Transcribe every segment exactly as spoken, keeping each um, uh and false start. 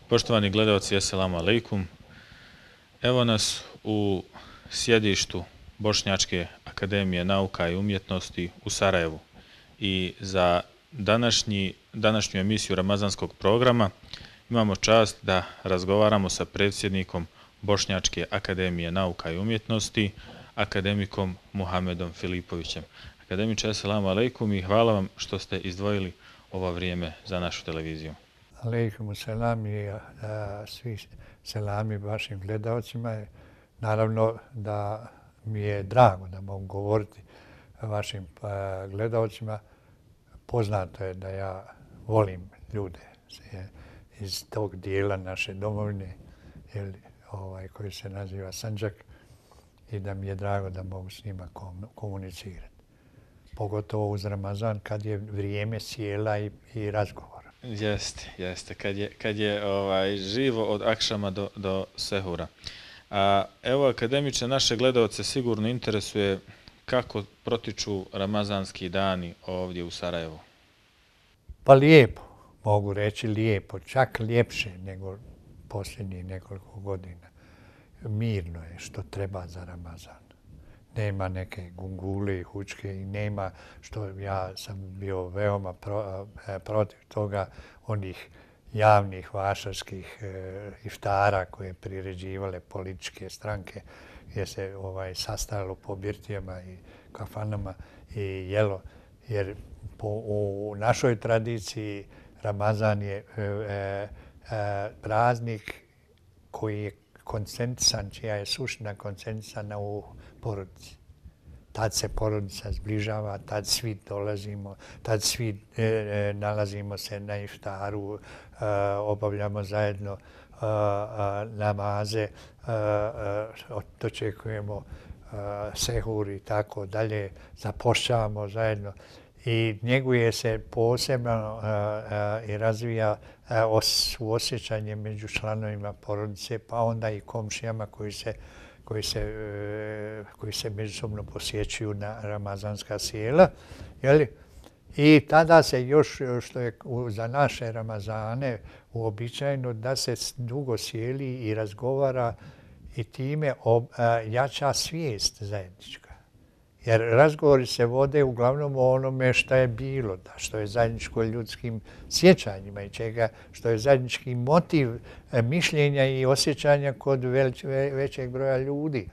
Poštovani gledalci, assalamu alaikum. Evo nas u sjedištu Bošnjačke akademije nauka i umjetnosti u Sarajevu. I za današnji, današnju emisiju Ramazanskog programa imamo čast da razgovaramo sa predsjednikom Bošnjačke akademije nauka i umjetnosti, akademikom Muhamedom Filipovićem. Akademiče, assalamu alaikum i hvala vam što ste izdvojili ovo vrijeme za našu televiziju. Alaikum selam i uh, svi selami vašim gledalcima. Naravno da mi je drago da mogu govoriti vašim uh, gledalcima. Poznato je da ja volim ljude iz tog dijela naše domovine ili, ovaj, koji se naziva Sandžak i da mi je drago da mogu s njima komunicirati. Pogotovo uz Ramazan kad je vrijeme sjela i, i razgovora. Jeste, jeste. Kad je, kad je ovaj, živo od akšama do, do sehura. A, evo, akademiče, naše gledalce sigurno interesuje kako protiču ramazanski dani ovdje u Sarajevu. Pa lijepo, mogu reći lijepo, čak ljepše nego posljednjih nekoliko godina. Mirno je što treba za Ramazan. Nema neke gungule i hučke i nema, što ja sam bio veoma pro, protiv toga, onih javnih vašarskih e, iftara koje priređivale političke stranke gdje se ovaj, sastajalo po birtijama i kafanama i jelo. Jer po, u našoj tradiciji Ramazan je e, e, praznik koji je koncentrisan, čija je suština koncentrisana u porodici. Tad se porodica zbližava, tad svi dolazimo, tad svi e, e, nalazimo se na iftaru, e, obavljamo zajedno e, e, namaze, e, e, dočekujemo e, sehur i tako dalje, zapošljavamo zajedno i njeguje se posebno e, e, i razvija e, os, osjećanje među članovima porodice, pa onda i komšijama koji se koji se, koji se međusobno posjećuju na ramazanska sjela. Jeli? I tada se još, što je za naše Ramazane uobičajeno, da se dugo sjeli i razgovara i time ob, a, jača svijest zajednička. Jer razgovori se vode uglavnom o onome što je bilo, da, što je zajedničko ljudskim sjećanjima i čega, što je zajednički motiv mišljenja i osjećanja kod već, većeg broja ljudi.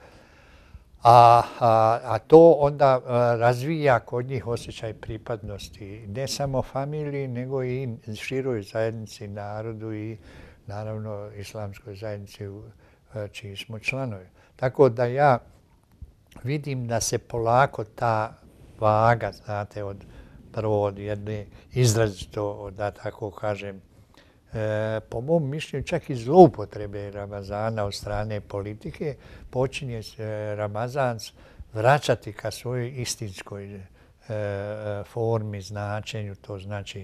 A, a, a to onda razvija kod njih osjećaj pripadnosti ne samo familiji, nego i široj zajednici, narodu i naravno islamskoj zajednici čiji smo članovi. Tako da ja vidim da se polako ta vaga, znate, od prvo od jedne izrazito, da tako kažem, e, po mom mišljenju čak i zloupotrebe Ramazana od strane politike, počinje se Ramazan vraćati ka svojoj istinskoj e, formi, značenju, to znači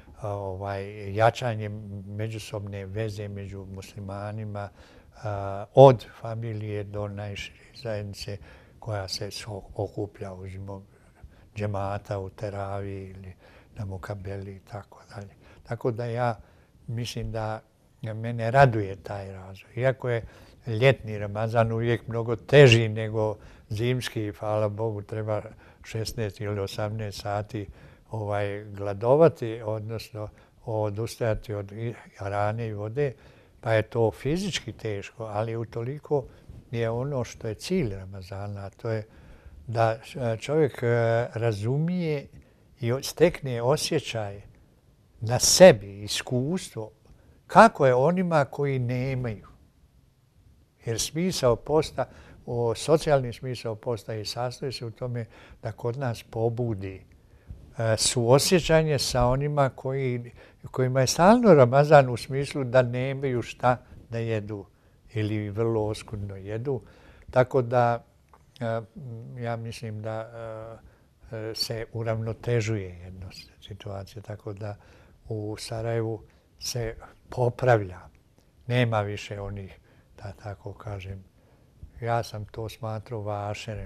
ovaj, jačanje međusobne veze među muslimanima, a, od familije do najšire zajednice koja se okuplja uzimo džemata u teraviji ili na mukabeli i tako dalje. Tako da ja mislim da mene raduje taj razvoj. Iako je ljetni Ramazan uvijek mnogo teži nego zimski, hvala Bogu, treba šesnaest ili osamnaest sati ovaj, gladovati, odnosno odustajati od hrane i vode, pa je to fizički teško, ali utoliko je ono što je cilj Ramazana, a to je da čovjek razumije i stekne osjećaj na sebi, iskustvo, kako je onima koji nemaju. Jer smisao posta, o, socijalni smisao posta i sastoji se u tome da kod nas pobudi suosjećanje sa onima koji, kojima je stalno Ramazan u smislu da nemaju šta da jedu ili vrlo oskudno jedu. Tako da ja mislim da se uravnotežuje jedna situacija. Tako da u Sarajevu se popravlja. Nema više onih, da tako kažem, ja sam to smatrao vašerem,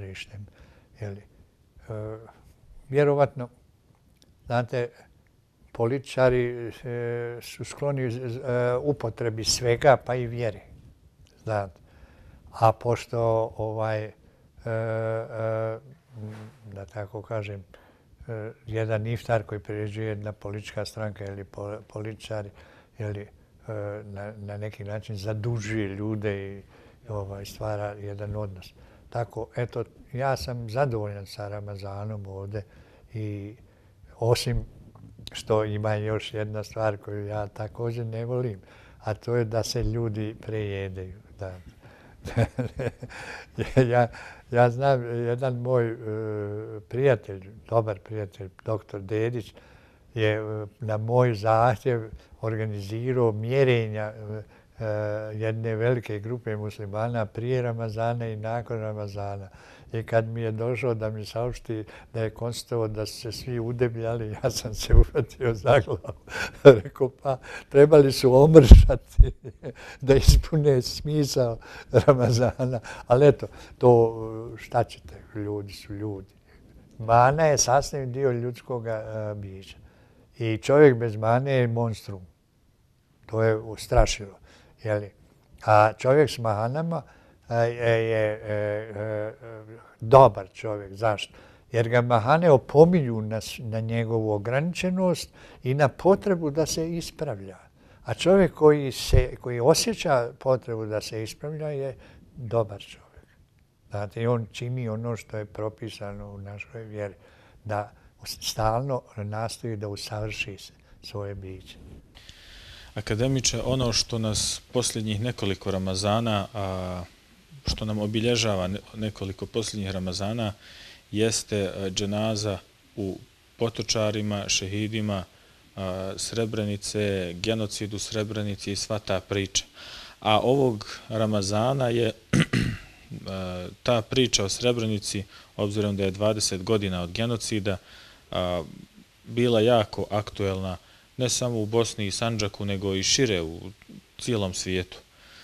vašerištem. Jeli, vjerovatno, znate, političari su skloni upotrebi svega, pa i vjere. Znate. A pošto ovaj, da tako kažem, jedan iftar koji priređuje jedna politička stranka ili političari ili na, na neki način zadužuje ljude i ovaj, stvara jedan odnos. Tako, eto, ja sam zadovoljan sa Ramazanom ovdje i osim što ima još jedna stvar koju ja također ne volim, a to je da se ljudi prejedaju. Da. ja, ja znam, jedan moj uh, prijatelj, dobar prijatelj, doktor Dedić, je uh, na moj zahtjev organizirao mjerenja uh, jedne velike grupe muslimana prije Ramazana i nakon Ramazana. I kad mi je došao da mi saopšti da je konstatovao da su se svi udebljali, ja sam se uhvatio za glavu. Rekao, pa trebali su omršati da ispune smisao Ramazana. Ali eto, to šta ćete, ljudi su ljudi. Mana je sastavni dio ljudskog bića. I čovjek bez mane je monstrum. To je strašilo. Jeli? A čovjek s manama je, je, je, je dobar čovjek. Zašto? Jer ga mahane opominju na, na njegovu ograničenost i na potrebu da se ispravlja. A čovjek koji, se, koji osjeća potrebu da se ispravlja je dobar čovjek. Znate, i on čini ono što je propisano u našoj vjeri, da stalno nastoji da usavrši svoje biće. Akademiče, ono što nas posljednjih nekoliko Ramazana, a što nam obilježava nekoliko posljednjih Ramazana, jeste dženaza u Potočarima, šehidima Srebrenice, genocidu Srebrenici i sva ta priča. A ovog Ramazana je ta priča o Srebrenici, obzirom da je dvadeset godina od genocida, bila jako aktuelna ne samo u Bosni i Sandžaku, nego i šire u cijelom svijetu.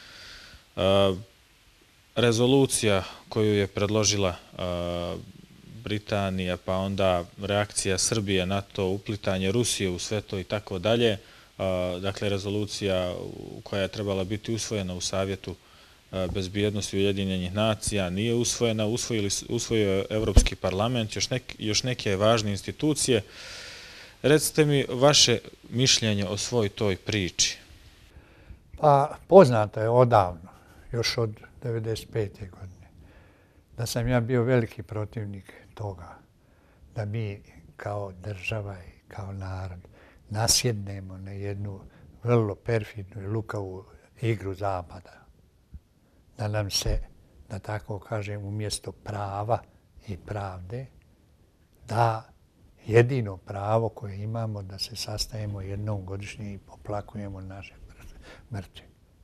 Rezolucija koju je predložila Britanija, pa onda reakcija Srbije na to, uplitanje Rusije u sve to i tako dalje, dakle rezolucija koja je trebala biti usvojena u Savjetu bezbjednosti Ujedinjenih nacija nije usvojena, usvojili, usvojio je Evropski parlament, još, nek, još neke važne institucije. Recite mi vaše mišljenje o svoj toj priči. Pa poznato je odavno, još od devedeset pete godine, da sam ja bio veliki protivnik toga, da mi kao država i kao narod nasjednemo na jednu vrlo perfidnu i lukavu igru Zapada. Da nam se, da tako kažem, umjesto prava i pravde, da jedino pravo koje imamo da se sastajemo jednom godišnje i poplakujemo naše mrtve.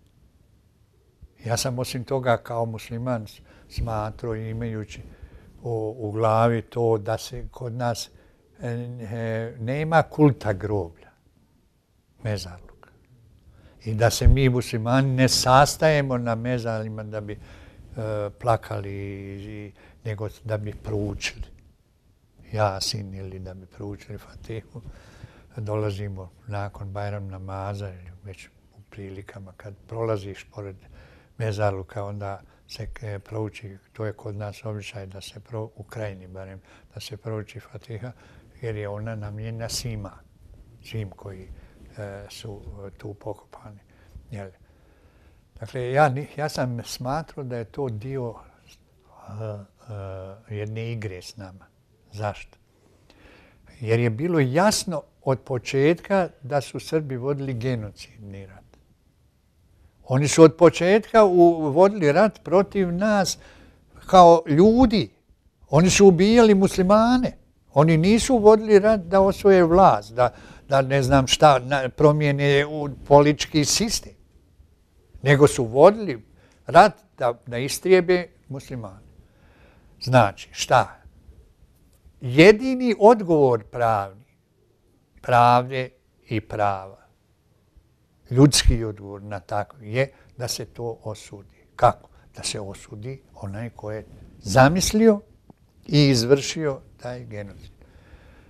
Ja sam osim toga kao musliman smatrao imajući u, u glavi to da se kod nas e, nema kulta groblja, mezarluka. I da se mi muslimani ne sastajemo na mezarima da bi e, plakali, i, nego da bi proučili Jasin ili da bi proučili Fatihu. Dolazimo nakon Bajram namaza ili već u prilikama kad prolaziš pored mezarluka, onda se prouči, to je kod nas običaj da se pro, u krajini barem, da se prouči Fatiha, jer je ona namijenjena svima, svim koji e, su tu pokopani. Jel? Dakle, ja, ja sam smatrao da je to dio uh, uh, jedne igre s nama. Zašto? Jer je bilo jasno od početka da su Srbi vodili genocidni rat. Oni su od početka vodili rat protiv nas kao ljudi. Oni su ubijali muslimane. Oni nisu vodili rat da osvoje vlast, da, da ne znam šta, promijene u politički sistem. Nego su vodili rat da, da istrijebe muslimane. Znači, šta? Jedini odgovor pravni, pravde i prava, ljudski odgovor na tako je da se to osudi. Kako? Da se osudi onaj ko je zamislio i izvršio taj genocid.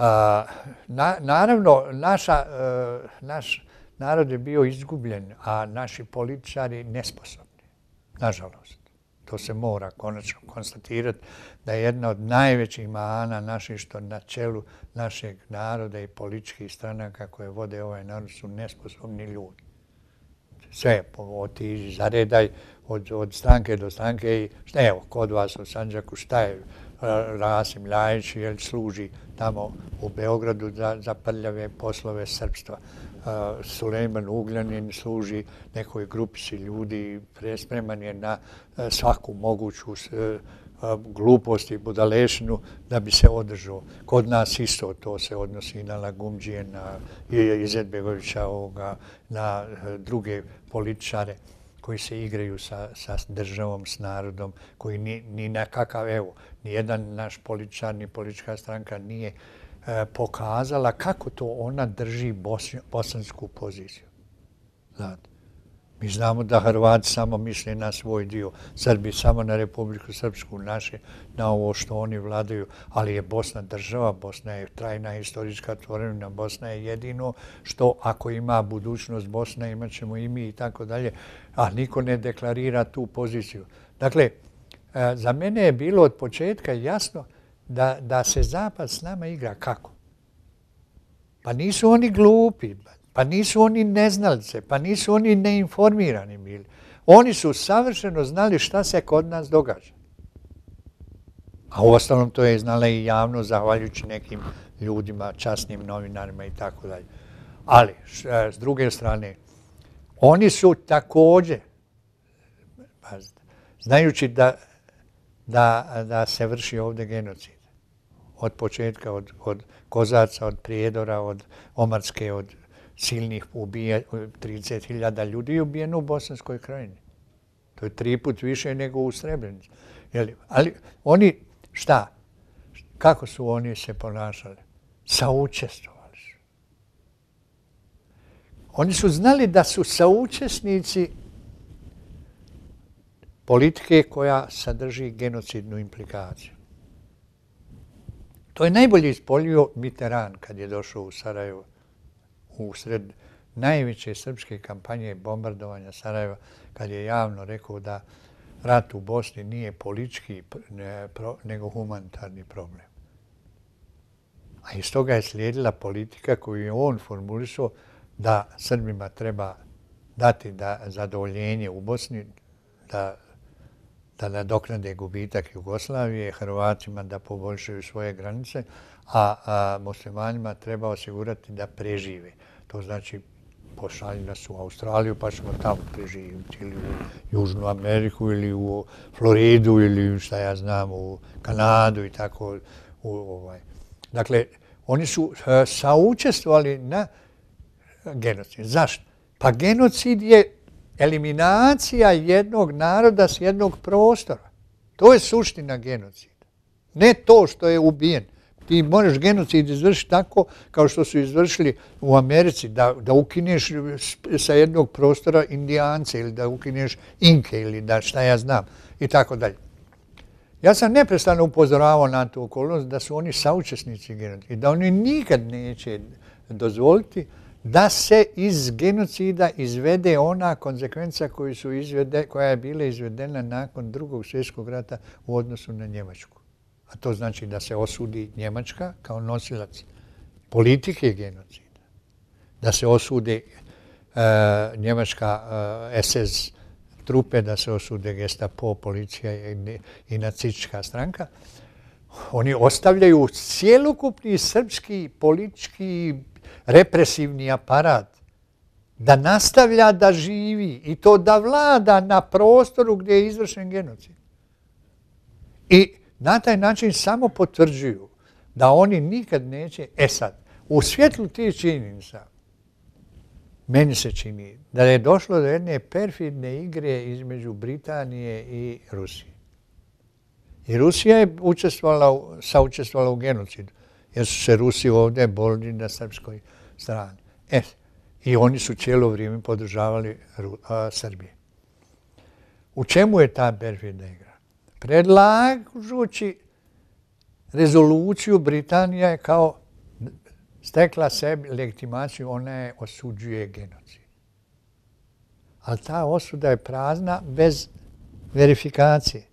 Na, naravno, naša, naš narod je bio izgubljen, a naši političari nesposobni, nažalost. To se mora konačno konstatirati da je jedna od najvećih mana naših što na čelu našeg naroda i političkih stranaka koje vode ovaj narod su nesposobni ljudi. Sve, otiđi, zaredaj od, od stranke do stranke i evo, kod vas u Sandžaku šta je Rasim Ljajić, jer služi tamo u Beogradu za, za prljave poslove srpstva. Uh, Sulejman Ugljanin služi nekoj grupici ljudi, prespreman je na uh, svaku moguću uh, glupost i budalešinu da bi se održao. Kod nas isto to se odnosi na Lagumđije, na Izetbegovića, ovoga, na uh, druge političare koji se igraju sa, sa državom, s narodom, koji ni, ni na kakav, evo, nijedan naš političar, ni politička stranka nije e, pokazala kako to ona drži bos, bosansku poziciju. Znate, mi znamo da Hrvati samo misle na svoj dio, Srbi samo na Republiku Srpsku, naše, na ovo što oni vladaju, ali je Bosna država, Bosna je trajna historička tvorevina, Bosna je jedino što ako ima budućnost Bosna, imat ćemo i mi i tako dalje, a niko ne deklarira tu poziciju. Dakle, za mene je bilo od početka jasno da, da se Zapad s nama igra kako? Pa nisu oni glupi, pa nisu oni neznalice, pa nisu oni neinformirani bili. Oni su savršeno znali šta se kod nas događa. A u ostalom to je znala i javno, zahvaljujući nekim ljudima, časnim novinarima i tako dalje. Ali, s druge strane, oni su također, znajući da, da, da se vrši ovdje genocid, od početka, od, od Kozaca, od Prijedora, od Omarske, od silnih ubija, trideset hiljada ljudi je ubijeno u Bosanskoj krajini. To je tri put više nego u Srebrenici. Ali oni, šta? Kako su oni se ponašali? Saučestvovali su. Oni su znali da su saučesnici politike koja sadrži genocidnu implikaciju. To je najbolje ispoljio Mitterrand kad je došao u Sarajevo u sred najveće srpske kampanje bombardovanja Sarajeva, kad je javno rekao da rat u Bosni nije politički nego humanitarni problem. A iz toga je slijedila politika koju je on formulisao da Srbima treba dati da zadovoljenje u Bosni, da, da nadoknade gubitak Jugoslavije, Hrvatima da poboljšaju svoje granice, a, a muslimanima treba osigurati da prežive. To znači pošalji nas u Australiju pa ćemo tamo preživjeti, ili u Južnu Ameriku, ili u Floridu, ili šta ja znam, u Kanadu i tako. U, ovaj. Dakle, oni su uh, saučestvovali na genocid. Zašto? Pa genocid je eliminacija jednog naroda s jednog prostora. To je suština genocida. Ne to što je ubijen. Ti moraš genocid izvršiti tako kao što su izvršili u Americi, da, da ukineš sa jednog prostora Indijance ili da ukineš Inke ili da šta ja znam i tako dalje. Ja sam neprestano upozoravao na tu okolnost da su oni saučesnici genocida i da oni nikad neće dozvoliti da se iz genocida izvede ona konsekvenca koju su izvede, koja je bila izvedena nakon Drugog svjetskog rata u odnosu na Njemačku. A to znači da se osudi Njemačka kao nosilac politike genocida, da se osude uh, Njemačka uh, es es trupe, da se osude Gestapo, policija i, i nacistička stranka. Oni ostavljaju cjelokupni srpski politički represivni aparat da nastavlja da živi i to da vlada na prostoru gdje je izvršen genocid. I na taj način samo potvrđuju da oni nikad neće, e sad, u svjetlu tih činjenica, meni se čini da je došlo do jedne perfidne igre između Britanije i Rusije. I Rusija je učestvovala, saučestvovala u genocidu, jer su se Rusi ovdje borili na srpskoj strani. E, i oni su cijelo vrijeme podržavali a, Srbije. U čemu je ta perfidna igra? Predlažući rezoluciju Britanija je kao stekla sebi legitimaciju, ona je osuđuje genocid. Ali ta osuda je prazna bez verifikacije.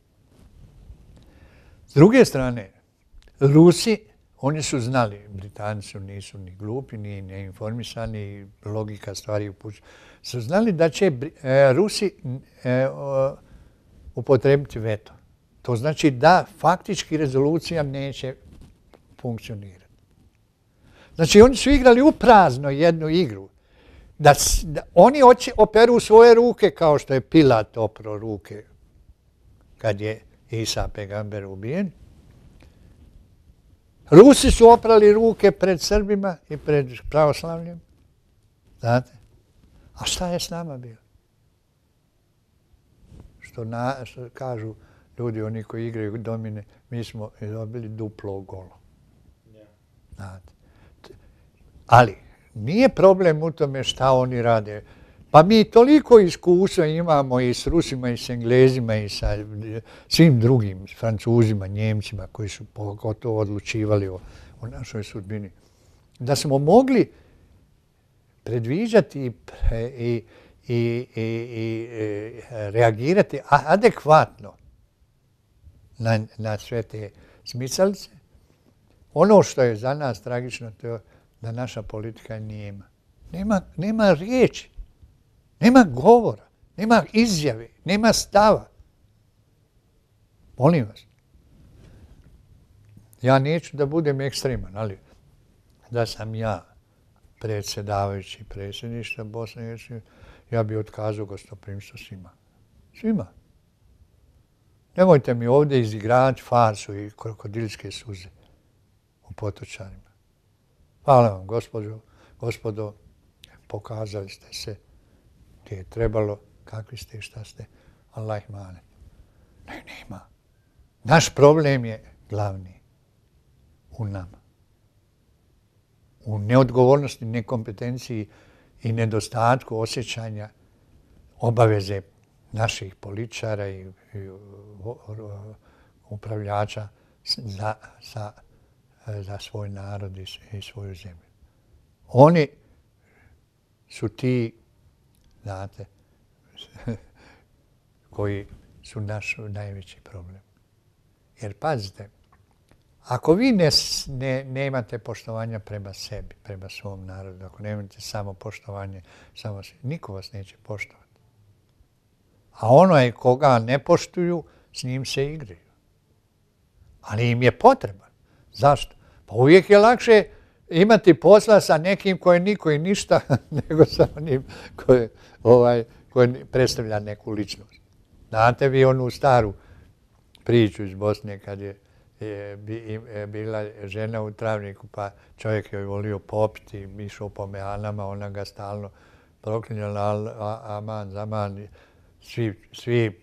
S druge strane, Rusi, oni su znali, Britanci nisu ni glupi, ni neinformisani, logika stvari upućuje, su znali da će e, Rusi e, o, upotrebiti veto. To znači da faktički rezolucija neće funkcionirati. Znači oni su igrali u prazno jednu igru. Da, da oni oće, operu svoje ruke kao što je Pilat opro ruke kad je Isa Pegamber ubijen. Rusi su oprali ruke pred Srbima i pred pravoslavljem. Znate? A šta je s nama bilo? Što, na, što kažu ljudi, oni koji igraju domine, mi smo dobili duplo golo. Znate? Ali nije problem u tome šta oni rade. Pa mi toliko iskustva imamo i s Rusima, i s Englezima, i sa svim drugim, s Francuzima, Njemcima, koji su pogotovo odlučivali o, o našoj sudbini, da smo mogli predviđati i, i, i, i, i reagirati adekvatno na, na sve te smicalice. Ono što je za nas tragično, to je da naša politika nema. Nema, nema riječi. Nema govora, nema izjave, nema stava. Molim vas. Ja neću da budem ekstreman, ali da sam ja predsjedavajući predsjedništva Bosne i Hercegovine, ja bi otkazao gostoprimstvo svima. Svima. Nemojte mi ovdje izigravati farsu i krokodilske suze u Potočarima. Hvala vam, gospođo, gospodo, pokazali ste se gdje je trebalo, kakvi ste i šta ste. Allah ih mane. Ne, nema. Naš problem je glavni u nama. U neodgovornosti, nekompetenciji i nedostatku osjećanja obaveze naših političara i, i upravljača za, za, za svoj narod i, i svoju zemlju. Oni su ti, znate, koji su naš najveći problem. Jer pazite, ako vi ne, ne, nemate poštovanja prema sebi, prema svom narodu, ako nemate samo poštovanje, samo sebi, niko vas neće poštovati. A onaj koga ne poštuju, s njim se igraju. Ali im je potreban. Zašto? Pa uvijek je lakše imati posla sa nekim koji niko i ništa, nego sa onim koji, ovaj, koji predstavlja neku ličnost. Znate vi onu staru priču iz Bosne kad je, je, je bila žena u travniku, pa čovjek joj volio popiti, išao po mehanama, ona ga stalno proklinjala, aman, zaman, svi, svi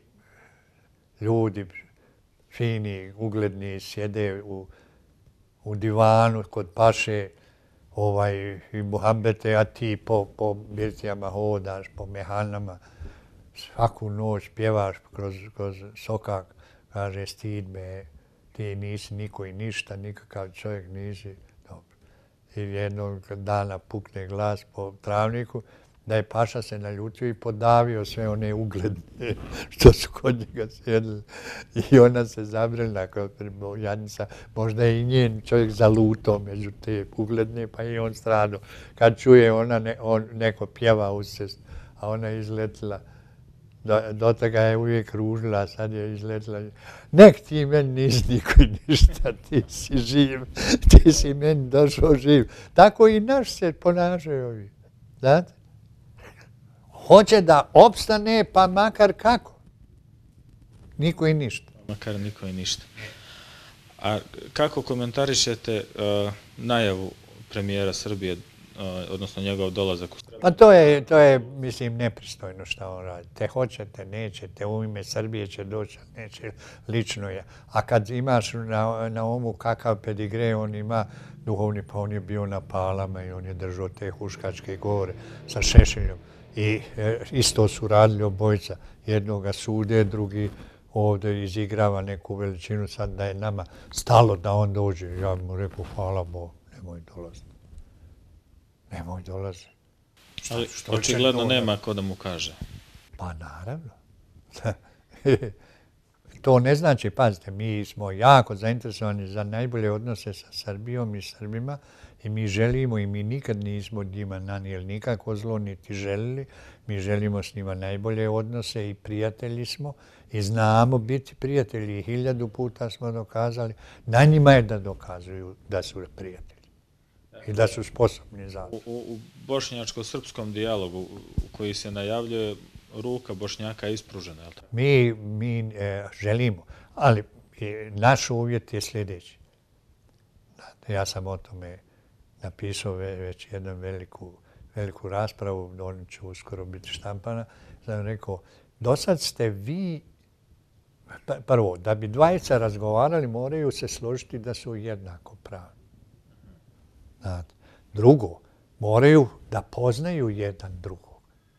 ljudi fini, ugledni, sjede u, u divanu kod paše, ovaj, i muhabbete, a ti po, po birtijama hodaš, po mehanama, svaku noć pjevaš kroz, kroz sokak, kaže, stid me, ti nisi niko i ništa, nikakav čovjek nisi. Dobro. I jednog dana pukne glas po travniku, da je paša se naljutio i podavio sve one ugledne što su kod njega sjedili. I ona se zabrinula kao jadnica. Možda je i njen čovjek zalutao među te ugledne, pa i on stradao. Kad čuje ona, ne, on, neko pjeva uz cestu, a ona je izletila. Do, do toga je uvijek ružila, sad je izletila. Nek ti meni nisi niko i ništa, ti si živ, ti si meni došao živ. Tako i naš se ponašaju ovi. Znate? Hoće da opstane, pa makar kako. Niko i ništa. Makar niko i ništa. A kako komentarišete uh, najavu premijera Srbije, uh, odnosno njegov dolazak u Srbiju? Pa to je, to je, mislim, nepristojno što on radi. Te hoćete, nećete, u ime Srbije će doći, neće, lično je. A kad imaš na, na umu kakav pedigre on ima, duhovni, pa on je bio na Palama i on je držao te huškačke govore sa Šešeljom. I e, isto su radili obojica. Jednoga sude, drugi ovdje izigrava neku veličinu, sad da je nama stalo da on dođe. Ja mu rekao, hvala Bogu, nemoj dolaziti. nemoj dolazi. Ali očigledno nema ko da mu kaže. Pa naravno. To ne znači, pazite, mi smo jako zainteresovani za najbolje odnose sa Srbijom i Srbima i mi želimo i mi nikad nismo njima nanijeli nikako zlo, niti želili. Mi želimo s njima najbolje odnose i prijatelji smo i znamo biti prijatelji. Hiljadu puta smo dokazali. Na njima je da dokazuju da su prijatelji i da su sposobni za to. U, u bošnjačko-srpskom dijalogu koji se najavljuje, ruka Bošnjaka je ispružena, je li tako? Mi, mi e, želimo, ali e, naš uvjet je sljedeći. Ja sam o tome napisao već jednu veliku, veliku raspravu, on će uskoro biti štampana. Sam rekao, do sad ste vi, prvo, da bi dvajica razgovarali, moraju se složiti da su jednako pravi. Znate. Drugo, moraju da poznaju jedan drugog.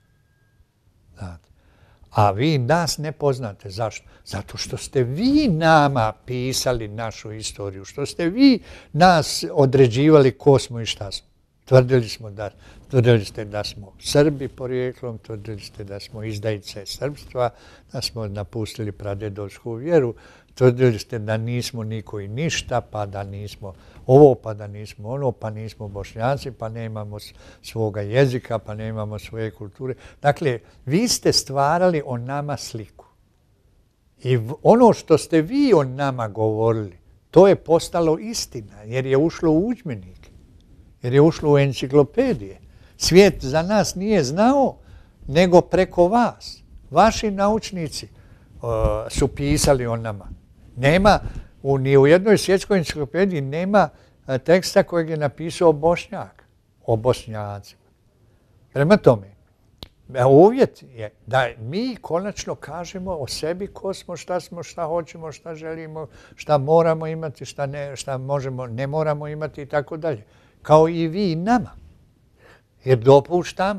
Znate. A vi nas ne poznate. Zašto? Zato što ste vi nama pisali našu istoriju, što ste vi nas određivali ko smo i šta smo. Tvrdili, smo da, tvrdili ste da smo Srbi porijeklom, tvrdili ste da smo izdajice srpstva, da smo napustili pradedovsku vjeru, tvrdili ste da nismo niko i ništa, pa da nismo ovo, pa da nismo ono, pa nismo Bošnjaci, pa nemamo svoga jezika, pa nemamo svoje kulture. Dakle, vi ste stvarali o nama sliku. I ono što ste vi o nama govorili, to je postalo istina, jer je ušlo u udžbenike, jer je ušlo u enciklopedije. Svijet za nas nije znao, nego preko vas. Vaši naučnici uh, su pisali o nama. Nema, u, ni u jednoj svjetskoj enciklopediji nema uh, teksta kojeg je napisao Bošnjak o Bošnjacima. Prema tome, uvjet je da mi konačno kažemo o sebi ko smo, šta smo, šta hoćemo, šta želimo, šta moramo imati, šta, ne, šta možemo, ne moramo imati i tako dalje. Kao i vi i nama. Jer dopuštam,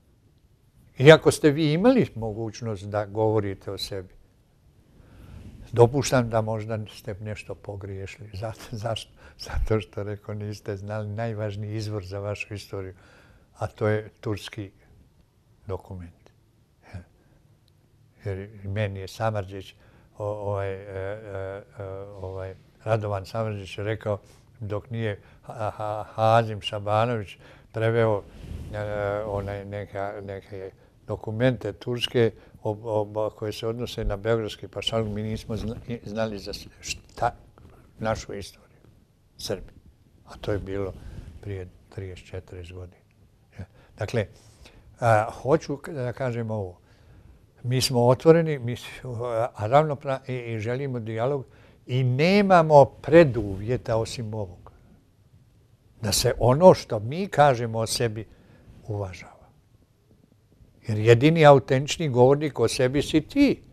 iako ste vi imali mogućnost da govorite o sebi, dopuštam da možda ste nešto pogriješili. Zato, zašto? Zato što, rekao, niste znali najvažniji izvor za vašu istoriju, a to je turski dokument. Jer meni je Samardžić, ovaj, ovaj, Radovan Samardžić rekao, dok nije Hazim Šabanović preveo onaj neka, neke dokumente turske koje se odnose na beogradski pašaluk, mi nismo znali za šta, našu istoriju, Srbi. A to je bilo prije trideset četrdeset godina. Dakle, a, hoću da kažem ovo. Mi smo otvoreni, mi, a ravnopravni i, i želimo dijalog i nemamo preduvjeta osim ovog. Da se ono što mi kažemo o sebi uvažava. Jer jedini autentični govornik o sebi si ti.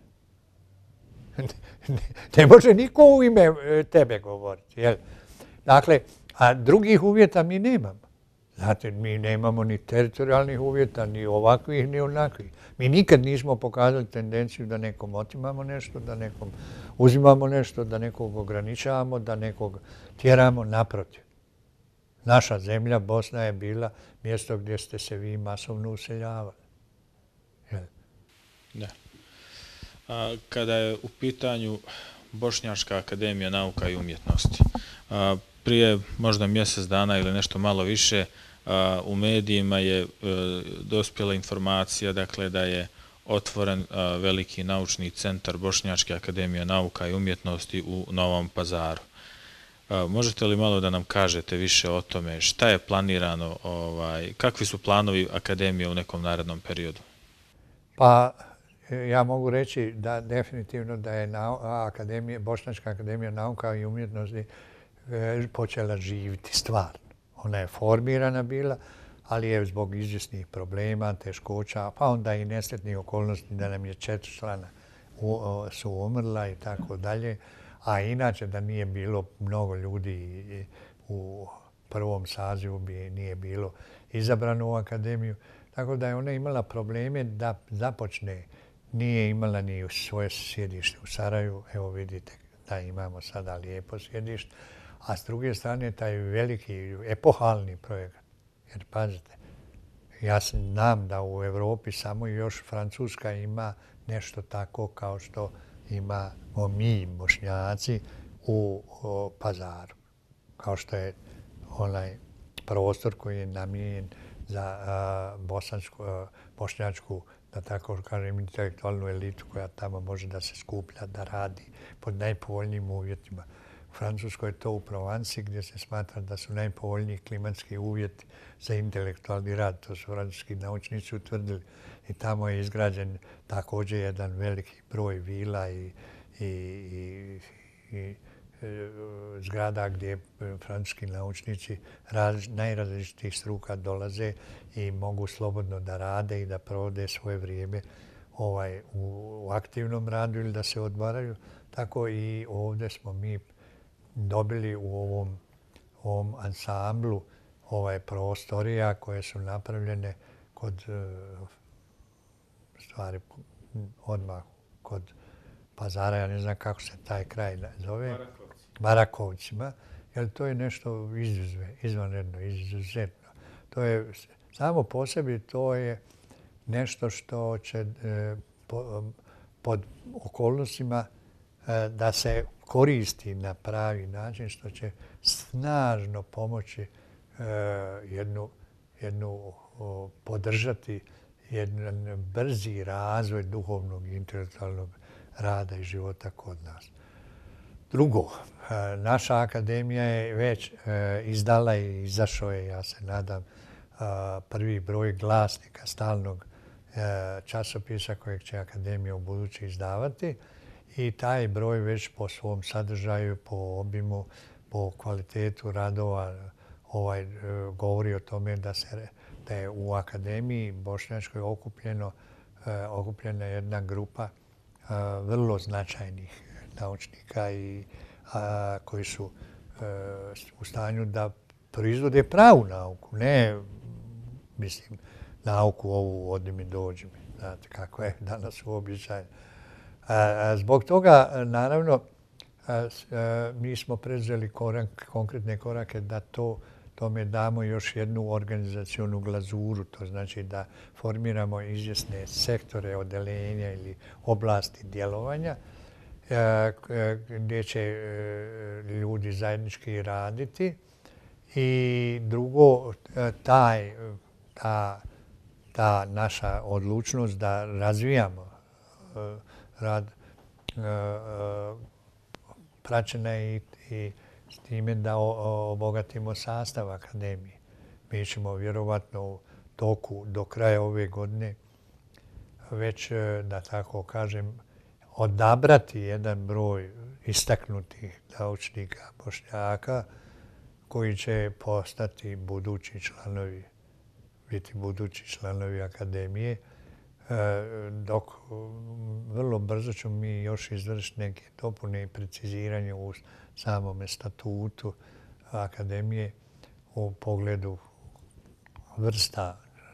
Ne može niko u ime tebe govoriti. Jel? Dakle, a drugih uvjeta mi nemamo. Znate, mi nemamo ni teritorijalnih uvjeta, ni ovakvih, ni onakvih. Mi nikad nismo pokazali tendenciju da nekom otimamo nešto, da nekom uzimamo nešto, da nekog ograničavamo, da nekog tjeramo naprotiv. Naša zemlja, Bosna, je bila mjesto gdje ste se vi masovno useljavali. Jel? Da. A, kada je u pitanju Bošnjačka akademija nauka i umjetnosti, a, prije možda mjesec dana ili nešto malo više, a, u medijima je a, dospjela informacija, dakle, da je otvoren a, veliki naučni centar Bošnjačke akademije nauka i umjetnosti u Novom Pazaru. A, možete li malo da nam kažete više o tome šta je planirano, ovaj, kakvi su planovi akademije u nekom narednom periodu? Pa, ja mogu reći da definitivno da je akademija, Bošnjačka akademija nauka i umjetnosti počela živiti stvarno. Ona je formirana bila, ali je zbog izvjesnih problema, teškoća, pa onda i nesretnih okolnosti da nam je četiri člana su umrla i tako dalje. A inače da nije bilo mnogo ljudi u prvom sazivu bi nije bilo izabrano u akademiju. Tako da je ona imala probleme da započne. Nije imala ni svoje sjedište u Sarajevu. Evo vidite da imamo sada lijepo sjedište. A s druge strane taj veliki epohalni projekat Jer pazite, ja znam da u Evropi samo još Francuska ima nešto tako kao što imamo mi, Bošnjaci, u Pazaru. Kao što je onaj prostor koji je namijenjen za bosansku, bošnjačku, da tako kažem, intelektualnu elitu koja tamo može da se skuplja, da radi pod najpovoljnijim uvjetima. U Francuskoj je to u Provansi gdje se smatra da su najpovoljniji klimatski uvjeti za intelektualni rad. To su francuski naučnici utvrdili. I tamo je izgrađen također jedan veliki broj vila i, i, i, i zgrada gdje francuski naučnici najrazličitijih struka dolaze i mogu slobodno da rade i da provode svoje vrijeme ovaj, u, u aktivnom radu ili da se odmaraju. Tako i ovdje smo mi dobili u ovom, ovom ansamblu ovaj, prostorija koje su napravljene kod stvari odmah kod Pazara, ja ne znam kako se taj kraj zove. Barakovci. Barakovcima. Jer to je nešto izuzve, izvanredno, izuzetno. To je, samo po sebi to je nešto što će e, po, pod okolnostima e, da se koristi na pravi način, što će snažno pomoći e, jednu, jednu o, podržati jedan brzi razvoj duhovnog i intelektualnog rada i života kod nas. Drugo, naša akademija je već izdala i izašao je, ja se nadam, prvi broj glasnika stalnog časopisa kojeg će akademija u budući izdavati i taj broj već po svom sadržaju, po obimu, po kvalitetu radova ovaj, govori o tome da, se, da je u akademiji bošnjačkoj okupljeno, okupljena jedna grupa vrlo značajnih naučnika i a, koji su a, u stanju da proizvode pravu nauku, ne, mislim, nauku ovu odi mi, dođi mi, znate kako je danas uobičajeno. Zbog toga, naravno, a, a, mi smo preuzeli korak, konkretne korake da to tome damo još jednu organizacionu glazuru, to znači da formiramo izvjesne sektore, odeljenja ili oblasti djelovanja gdje će ljudi zajednički raditi. I drugo, taj, ta, ta naša odlučnost da razvijamo rad praćena je i, i s time da obogatimo sastav akademije. Mi ćemo vjerovatno u toku do kraja ove godine već, da tako kažem, odabrati jedan broj istaknutih naučnika Bošnjaka koji će postati budući članovi, biti budući članovi akademije, dok vrlo brzo ćemo mi još izvršiti neke dopune i preciziranje u samome statutu akademije u pogledu vrsta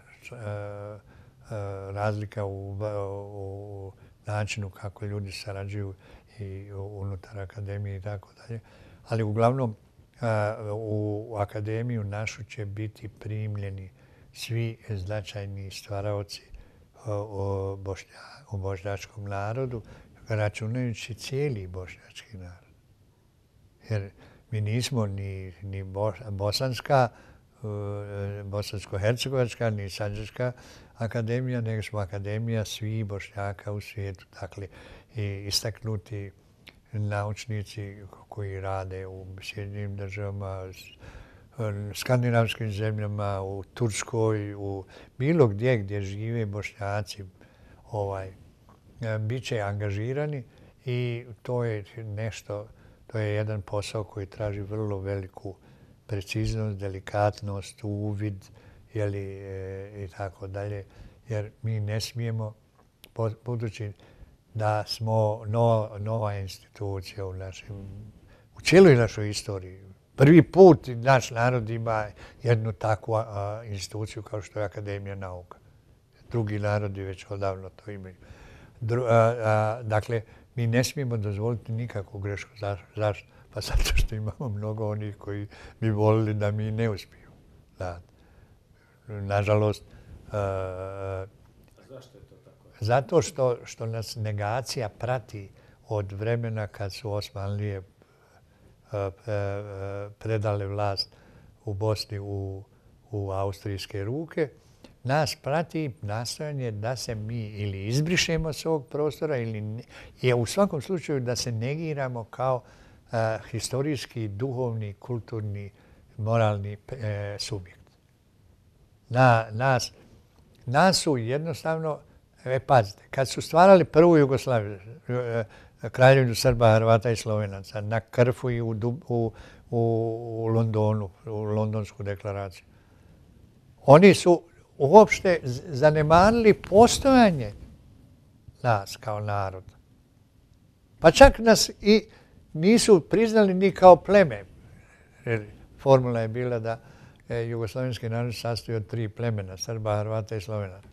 razlika u, u načinu kako ljudi sarađuju i unutar akademije i tako dalje. Ali uglavnom u akademiju našu će biti primljeni svi značajni stvaraoci o, bošnja, o bošnjačkom narodu, računajući cijeli bošnjački narod. Jer mi nismo ni, ni bosanska, bosansko-hercegovačka, ni sanđačka akademija, nego smo akademija svih Bošnjaka u svijetu. Dakle, i istaknuti naučnici koji rade u Sjedinjenim državama, skandinavskim zemljama, u Turskoj, u bilo gdje gdje žive Bošnjaci, ovaj, bit će angažirani i to je nešto, to je jedan posao koji traži vrlo veliku preciznost, delikatnost, uvid, jeli, e, i tako dalje, jer mi ne smijemo, budući da smo nova, nova institucija u našem, u cijeloj našoj istoriji. Prvi put naš narod ima jednu takvu a, instituciju kao što je Akademija nauka. Drugi narodi već odavno to imaju. Dru, a, a, dakle, mi ne smijemo dozvoliti nikakvu grešku. Zašto? Pa zato što imamo mnogo onih koji bi volili da mi ne uspiju. Da. nažalost. Zašto je to tako? Zato što, što nas negacija prati od vremena kad su Osmanlije predale vlast u Bosni u, u austrijske ruke. Nas prati nastojanje da se mi ili izbrišemo s ovog prostora ili je u svakom slučaju da se negiramo kao uh, historijski, duhovni, kulturni, moralni uh, subjekt. Na, nas, nas su jednostavno, e, pazite, kad su stvarali prvu Jugoslaviju, uh, kraljevinu Srba, Hrvata i Slovenaca, na Krfu i u, u, u, u Londonu, u Londonsku deklaraciju, oni su uopšte zanemarili postojanje nas kao naroda. Pa čak nas i nisu priznali ni kao pleme. Formula je bila da je jugoslavenski narod sastoji od tri plemena, Srba, Hrvata i Slovenaca.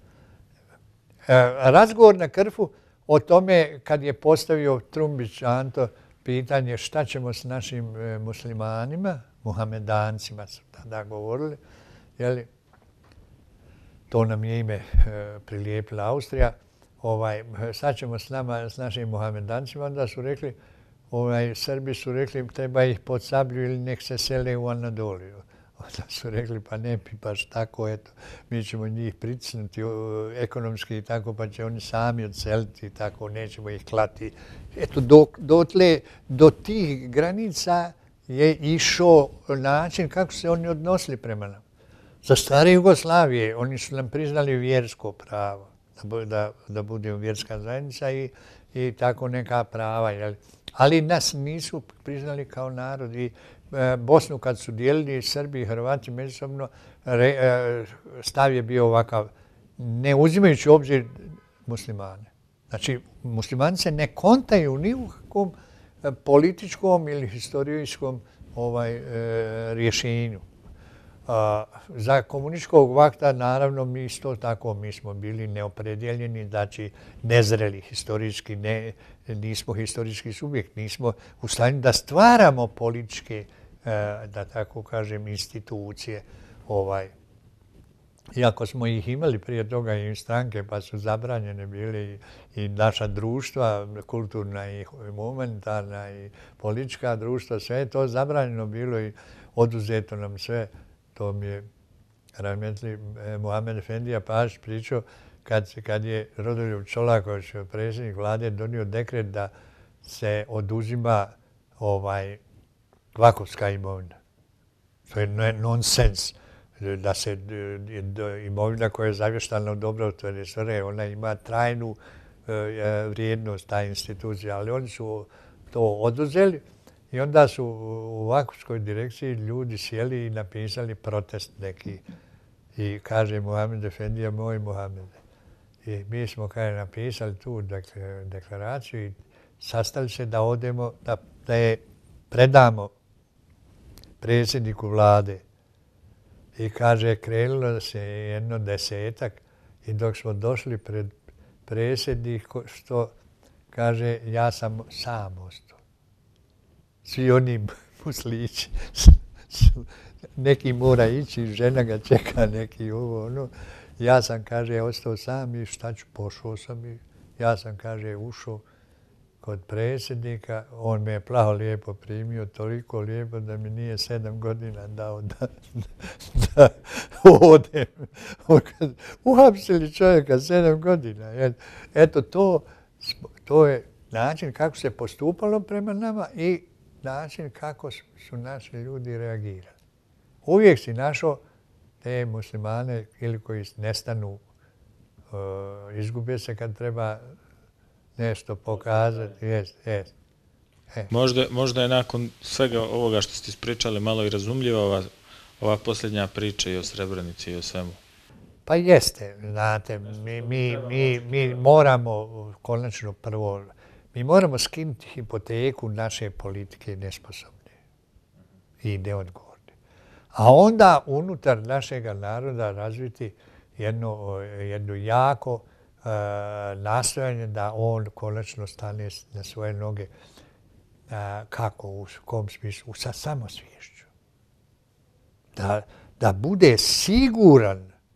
Razgovor na Krfu o tome kad je postavio Trumbić Anto pitanje šta ćemo s našim muslimanima, muhamedancima su tada govorili, jeli, to nam je ime e, prilijepila Austrija, ovaj, sad ćemo s nama, s našim muhamedancima, onda su rekli, ovaj, Srbi su rekli treba ih pod sablju ili nek se sele u Anadoliju. Onda su rekli pa ne bi baš tako, eto, mi ćemo njih pritisnuti ekonomski i tako, pa će oni sami odseliti i tako, nećemo ih klati. Eto, do, dotle, do tih granica je išao način kako se oni odnosili prema nam. Za stare Jugoslavije oni su nam priznali vjersko pravo, da, da, da bude vjerska zajednica i, i tako neka prava. Jel? Ali nas nisu priznali kao narod. I e, Bosnu kad su dijelili Srbi i Hrvati međusobno, re, e, stav je bio ovakav, ne uzimajući u obzir muslimane. Znači, muslimani se ne kontaju ni u kakvom političkom ili historijskom ovaj, e, rješenju. A, za komunističkog vakta, naravno, mi isto tako, mi smo bili neopredjeljeni, znači nezreli historijski, ne, nismo historijski subjekt, nismo u stanju da stvaramo političke, da tako kažem, institucije. Ovaj. Iako smo ih imali prije toga i stranke, pa su zabranjene bile i, i naša društva, kulturna i humanitarna i politička društva, sve je to zabranjeno bilo i oduzeto nam sve. To mi je rahmetli Muhamed Efendija Pašić pričao kad, kad je Rodoljub Čolaković, predsjednik vlade, donio dekret da se oduzima ovaj, vakufska imovina. To je nonsens. Da se imovina koja je zavještana u dobrotvorne svrhe, ona ima trajnu vrijednost, ta institucija, ali oni su to oduzeli. I onda su u vakufskoj direkciji ljudi sjeli i napisali protest neki. I kaže Muhamed Efendija, moj Muhamede. I mi smo kaže, napisali tu deklaraciju i sastali se da odemo, da, da je predamo predsjedniku vlade. I kaže, krenulo se jedno desetak i dok smo došli pred predsjednik, što kaže, ja sam sam ostao. Svi oni muslići, neki mora ići, žena ga čeka, neki ovo, ono. Ja sam, kaže, ostao sam i šta ću, pošao sam i ja sam, kaže, ušao kod predsjednika. On me je plaho lijepo primio, toliko lijepo da mi nije sedam godina dao da, da odem. Uhapsili čovjeka sedam godina. Eto, to, to je način kako se postupalo prema nama i način kako su naši ljudi reagirali. Uvijek si našao te muslimane ili koji nestanu, uh, izgube se kad treba nešto pokazati. Jest, jest. E. Možda, možda je nakon svega ovoga što ste ispričali malo i razumljiva ova, ova posljednja priča i o Srebrenici i o svemu. Pa jeste, znate, mi, mi, mi, mi moramo konačno prvo, mi moramo skinuti hipoteku naše politike nesposobne i neodgovorne. A onda unutar našeg naroda razviti jedno, jedno jako uh, nastojanje da on konačno stane na svoje noge. Uh, kako, u kom smislu? Sa samosviješću. Da, da bude siguran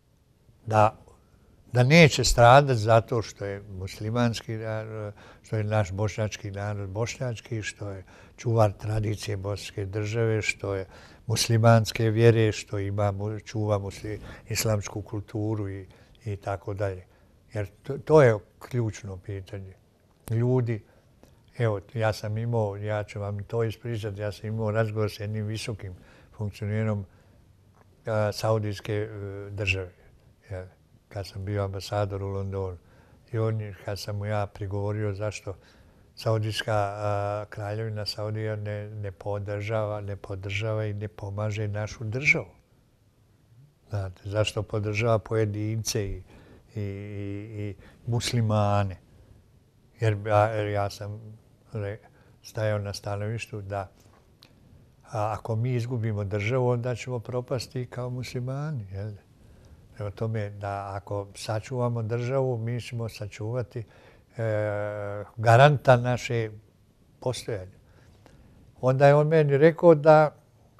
da, da neće stradati zato što je muslimanski narod, što je naš bošnjački narod bošnjački, što je čuvar tradicije bosanske države, što je muslimanske vjere, što ima, čuva musli, islamsku kulturu i, i tako dalje. Jer to, to je ključno pitanje. Ljudi, evo, ja sam imao, ja ću vam to ispričati, ja sam imao razgovor s jednim visokim funkcionerom a, Saudijske a, države, ja, kad sam bio ambasador u Londonu. I on, kad sam mu ja prigovorio zašto Saudijska a, kraljevina Saudija ne, ne podržava, ne podržava i ne pomaže našu državu. Znate, zašto podržava pojedince i, i, i, i muslimane? Jer ja, jer ja sam re, stajao na stanovištu da a, ako mi izgubimo državu, onda ćemo propasti kao muslimani. Jel? Prema tome da ako sačuvamo državu, mi ćemo sačuvati e, garanta naše postojanja. Onda je on meni rekao da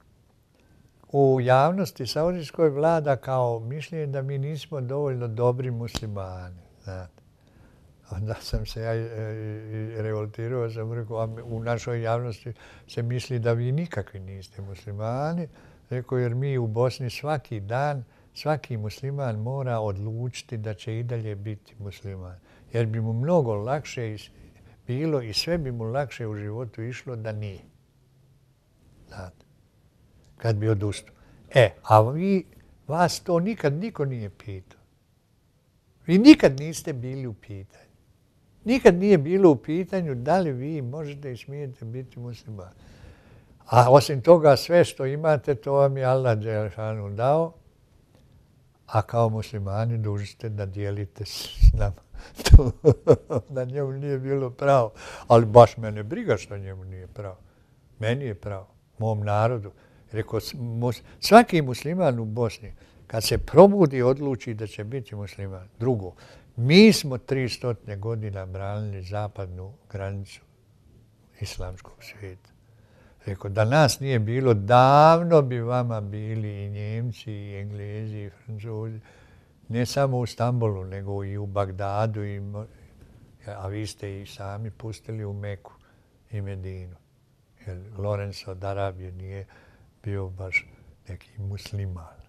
u javnosti saudijskoj vlada kao mišljenje da mi nismo dovoljno dobri muslimani. Znate. Onda sam se ja revoltirao, sam rekao, a u našoj javnosti se misli da vi nikakvi niste muslimani. Rekao, jer mi u Bosni svaki dan, svaki musliman mora odlučiti da će i dalje biti musliman. Jer bi mu mnogo lakše bilo i sve bi mu lakše u životu išlo da nije. Znate, kad bi odustao. E, a vi, vas to nikad niko nije pitao. Vi nikad niste bili u pitanju. Nikad nije bilo u pitanju da li vi možete i smijete biti musliman. A osim toga, sve što imate, to vam je Allah dželešanu dao, a kao muslimani dužni ste da dijelite s nama. To da njemu nije bilo pravo. Ali baš mene briga što njemu nije pravo. Meni je pravo, mom narodu. Rekao, svaki musliman u Bosni, kad se probudi, odluči da će biti musliman. Drugo, mi smo tristo godina branili zapadnu granicu islamskog svijeta. Rekao, da nas nije bilo, davno bi vama bili i Njemci, i Englezi, i Francuzi. Ne samo u Stambolu, nego i u Bagdadu. I, a vi ste i sami pustili u Meku i Medinu. Jer Lorenzo od Arabije nije bio baš neki musliman.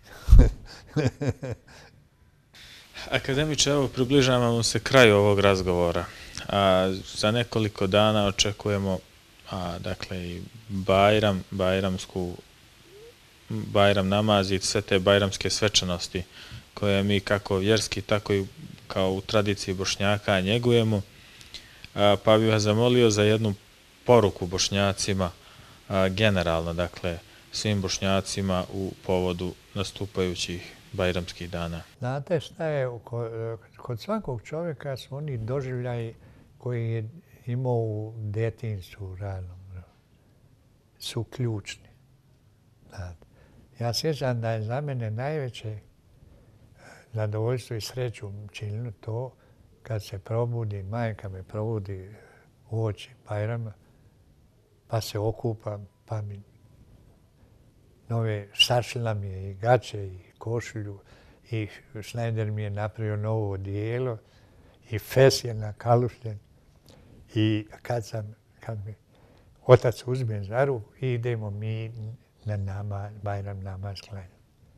Akademiče, evo približavamo se kraju ovog razgovora. A za nekoliko dana očekujemo a, dakle, i Bajram, Bajramsku, Bajram namaz i sve te bajramske svečanosti koje mi kako vjerski, tako i kao u tradiciji Bošnjaka njegujemo. A, pa bih vas zamolio za jednu poruku Bošnjacima, a, generalno, dakle, svim Bošnjacima u povodu nastupajućih bajramskih dana. Znate šta je, kod svakog čovjeka su oni doživljaji koji je imao u djetinjstvu ranom, su ključni. Znate. Ja sjećam da je za mene najveće zadovoljstvo i sreću činilo to kad se probudi, majka me probudi uoči Bajrama, pa se okupam, pa mi nove sašila mi je i gaće i košulju i Schneider mi je napravio novo odijelo i fes je nakalušljen. I kad sam, kad mi otac uzme za ruku, idemo mi na nama, Bajram namaz klanjati.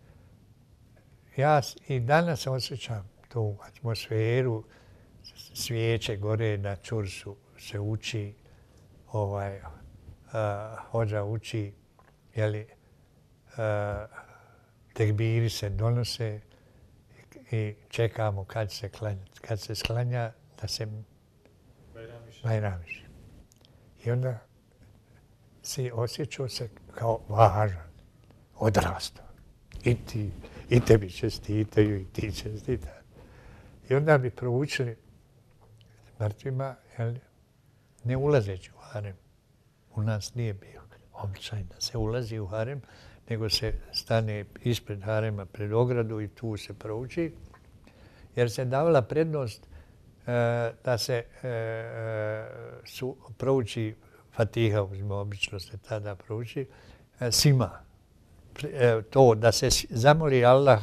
Ja i danas osjećam tu atmosferu, svijeće gore na čursu se uči, ovaj, uh, hođa uči, jeli, uh, tekbiri se donose i čekamo kad se klanja. Kad se sklanja, da se bajramiši. I onda si osjećao se kao važan, odrastao. I ti, i tebi čestitaju, i ti čestitaju. I onda bi proučili mrtvima, jel, ne ulazeći u harem. U nas nije bio običaj da se ulazi u harem, nego se stane ispred harema pred ogradu i tu se prouči, jer se davala prednost e, da se e, su, prouči Fatiha, uzmo, obično se tada prouči, e, svima. E, to da se zamoli Allaha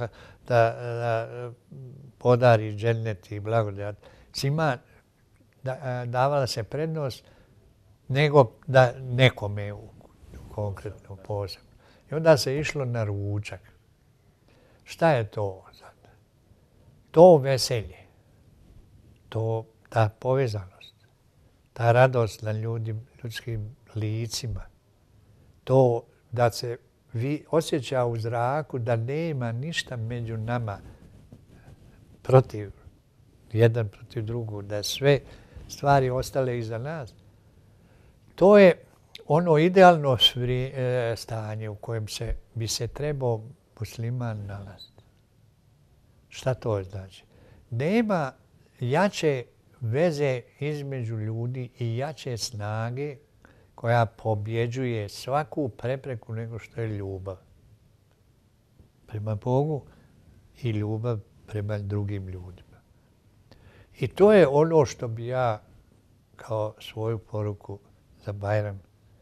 da, da podari džennet i blagodat. Svima da, davala se prednost nego da nekome u, konkretno posebno. I onda se išlo na ručak. Šta je to sad? To veselje, to, ta povezanost, ta radost na ljudi, ljudskim licima, to da se vi osjeća u zraku da nema ništa među nama protiv, jedan protiv drugog, da sve stvari ostale iza nas. To je ono idealno stanje u kojem se, bi se trebao musliman nalaziti. Šta to znači? Nema jače veze između ljudi i jače snage koja pobjeđuje svaku prepreku nego što je ljubav prema Bogu i ljubav prema drugim ljudima. I to je ono što bi ja kao svoju poruku za Bajram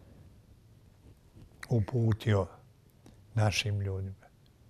uputio našim ljudima.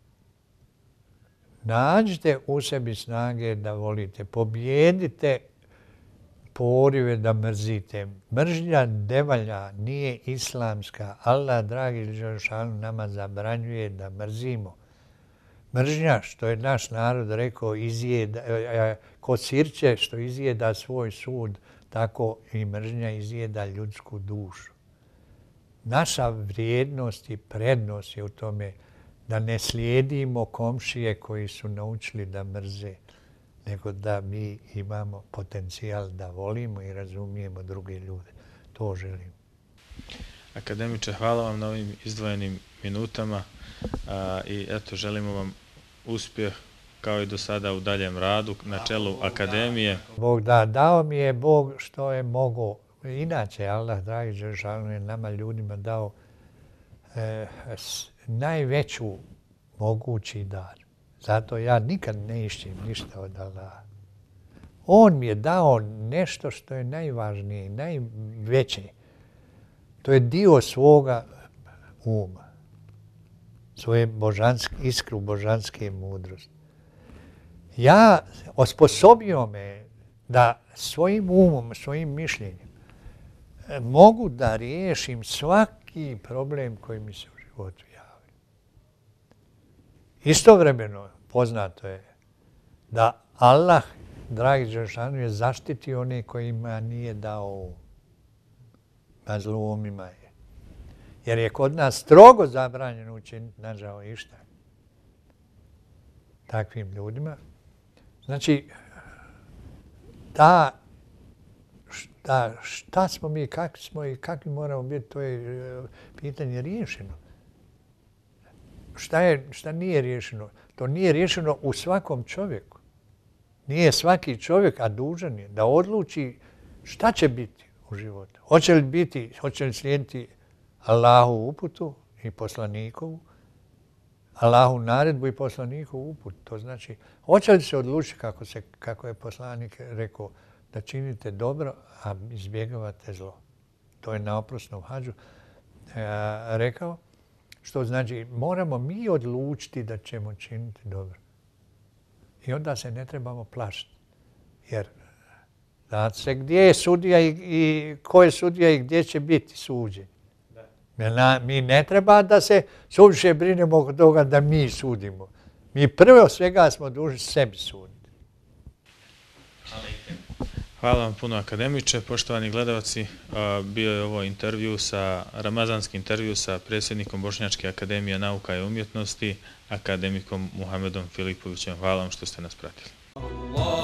Nađite u sebi snage da volite, pobjedite porive da mrzite. Mržnja ne valja, nije islamska. Allah, dragi Đelešanu, nama zabranjuje da mrzimo. Mržnja, što je naš narod rekao, izjeda, ko sirće što izjeda svoj sud, tako i mržnja izjeda ljudsku dušu. Naša vrijednost i prednost je u tome da ne slijedimo komšije koji su naučili da mrze, nego da mi imamo potencijal da volimo i razumijemo druge ljude. To želim. Akademiče, hvala vam na ovim izdvojenim minutama a, i eto, želimo vam uspjeh kao i do sada u daljem radu na čelu Akademije. Bog da, dao mi je Bog što je mogao. Inače, Allah, dragi Đelešanu, je nama ljudima dao e, s, najveću mogući dar. Zato ja nikad ne išćim ništa od Allaha. On mi je dao nešto što je najvažnije i najveće. To je dio svoga uma, svoje božanske, iskru božanske mudrosti. Ja osposobio me da svojim umom, svojim mišljenjem mogu da riješim svaki problem koji mi se u životu javi. Istovremeno poznato je da Allah, dragi Đelešanu, je zaštitio one kojima nije dao um. Mazlumima je. Jer je kod nas strogo zabranjeno učiniti nažao išta takvim ljudima. Znači, ta, šta, šta smo mi, kakvi smo i kakvi moramo biti, to je pitanje riješeno. Šta, je, šta nije riješeno? To nije riješeno u svakom čovjeku. Nije svaki čovjek, a dužan je da odluči šta će biti u životu. Hoće li biti, hoće li slijediti Allahu uputu i poslanikovu, Allahu naredbu i poslanikovu uputu. To znači, hoće li se odlučiti, kako, se, kako je poslanik rekao, da činite dobro, a izbjegavate zlo. To je na oprosnom hadžu e, rekao. Što znači, moramo mi odlučiti da ćemo činiti dobro. I onda se ne trebamo plašiti. Jer znate se gdje je sudija i, i ko je sudija i gdje će biti suđenje. Mi ne treba da se suviše brinemo oko toga da mi sudimo. Mi prvo svega smo dužni sebi suditi. Hvala vam puno, akademiče. Poštovani gledalci, bio je ovo intervju sa, ramazanski intervju sa predsjednikom Bošnjačke akademije nauka i umjetnosti, akademikom Muhamedom Filipovićem. Hvala vam što ste nas pratili.